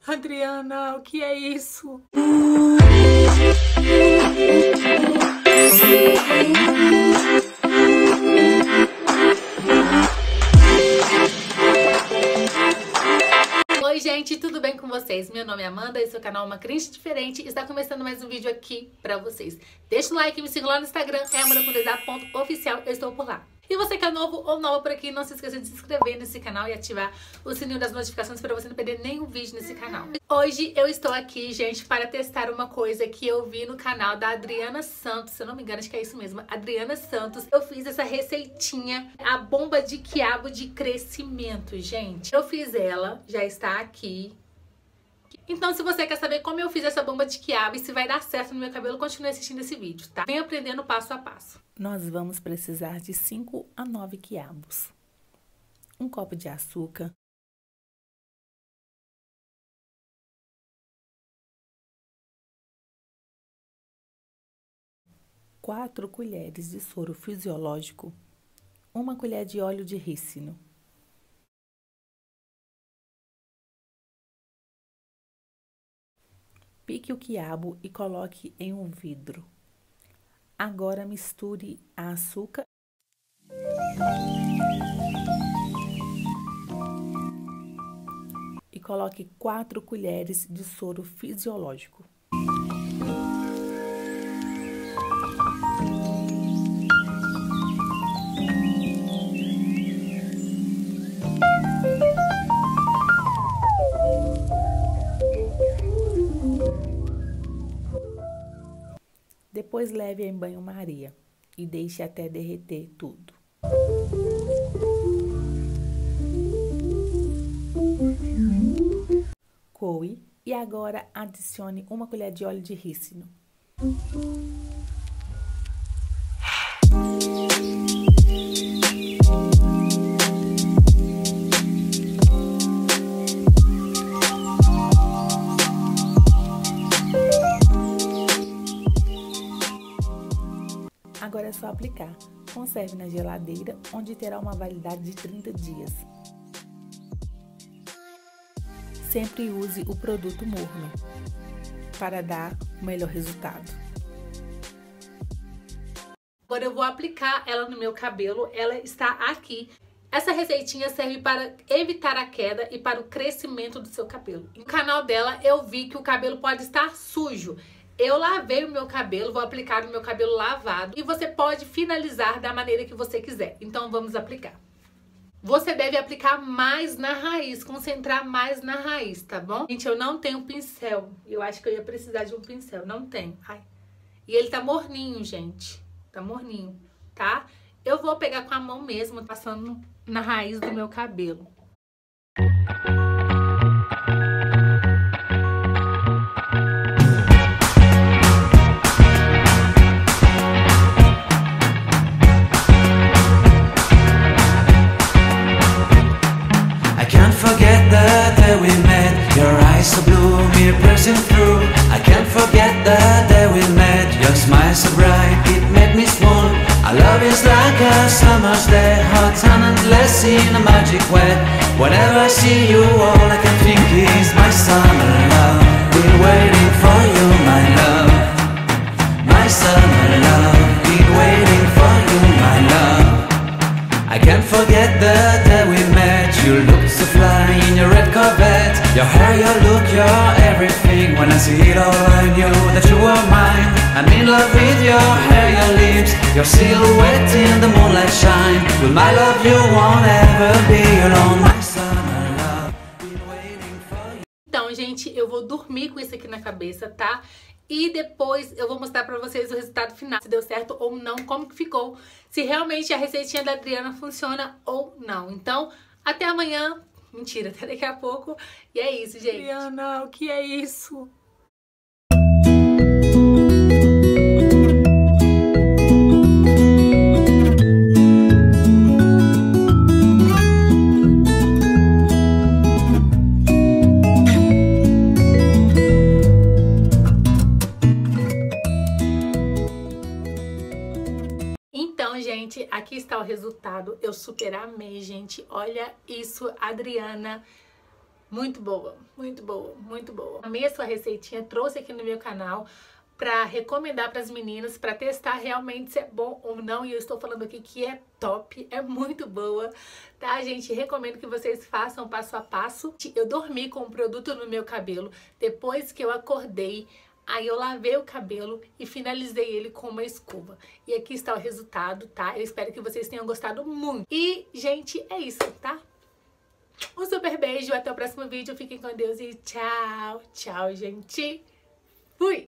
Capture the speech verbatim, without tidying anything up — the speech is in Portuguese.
Adriana, o que é isso? Oi gente, tudo bem com vocês? Meu nome é Amanda, esse é o canal Uma Cringe Diferente e está começando mais um vídeo aqui pra vocês. Deixa o like, me siga lá no Instagram, é amanda com dois a ponto oficial, eu estou por lá. E você que é novo ou nova por aqui, não se esqueça de se inscrever nesse canal e ativar o sininho das notificações para você não perder nenhum vídeo nesse canal. Hoje eu estou aqui, gente, para testar uma coisa que eu vi no canal da Adriana Santos, se eu não me engano, acho que é isso mesmo, Adriana Santos. Eu fiz essa receitinha, a bomba de quiabo de crescimento, gente. Eu fiz ela, já está aqui. Então, se você quer saber como eu fiz essa bomba de quiabo e se vai dar certo no meu cabelo, continue assistindo esse vídeo, tá? Vem aprendendo passo a passo. Nós vamos precisar de cinco a nove quiabos, um copo de açúcar, quatro colheres de soro fisiológico, uma colher de óleo de rícino. Pique o quiabo e coloque em um vidro. Agora misture a açúcar e coloque quatro colheres de soro fisiológico. Depois leve em banho-maria e deixe até derreter tudo. Coe e agora adicione uma colher de óleo de rícino. Agora é só aplicar. Conserve na geladeira, onde terá uma validade de trinta dias. Sempre use o produto morno para dar o melhor resultado. Agora eu vou aplicar ela no meu cabelo, ela está aqui. Essa receitinha serve para evitar a queda e para o crescimento do seu cabelo. No canal dela eu vi que o cabelo pode estar sujo. Eu lavei o meu cabelo, vou aplicar no meu cabelo lavado e você pode finalizar da maneira que você quiser. Então vamos aplicar. Você deve aplicar mais na raiz, concentrar mais na raiz, tá bom? Gente, eu não tenho pincel. Eu acho que eu ia precisar de um pincel, não tenho. Ai. E ele tá morninho, gente. Tá morninho, tá? Eu vou pegar com a mão mesmo, passando na raiz do meu cabelo. So blue, me pressing through. I can't forget the day we met. Your smile so bright, it made me swoon. Our love is like a summer's day, hot and endless in a magic way. Whenever I see you, all I can think is my summer love. Been waiting for you, my love. My summer love. Been waiting for you, my love. I can't forget the day we met. You looked so fly in your red Corvette. Your hair, your look, your everything. When I see it all, I knew that you were mine. I'm in love with your hair, your lips, your silhouette in the moonlight shine. With my love you won't ever be alone. My summer love, been waiting for you. Então, gente, eu vou dormir com isso aqui na cabeça, tá? E depois eu vou mostrar pra vocês o resultado final, se deu certo ou não, como que ficou, se realmente a receitinha da Adriana funciona ou não. Então, até amanhã. Mentira, até daqui a pouco. E é isso, gente. Adriana, o que é isso? gente, aqui está o resultado. Eu super amei, gente. Olha isso, Adriana. Muito boa, muito boa, muito boa. Amei a sua receitinha, trouxe aqui no meu canal pra recomendar pras meninas, pra testar realmente se é bom ou não. E eu estou falando aqui que é top, é muito boa, tá, gente? Recomendo que vocês façam passo a passo. Eu dormi com o produto no meu cabelo, depois que eu acordei, aí eu lavei o cabelo e finalizei ele com uma escova. E aqui está o resultado, tá? Eu espero que vocês tenham gostado muito. E, gente, é isso, tá? Um super beijo, até o próximo vídeo. Fiquem com Deus e tchau. Tchau, gente. Fui!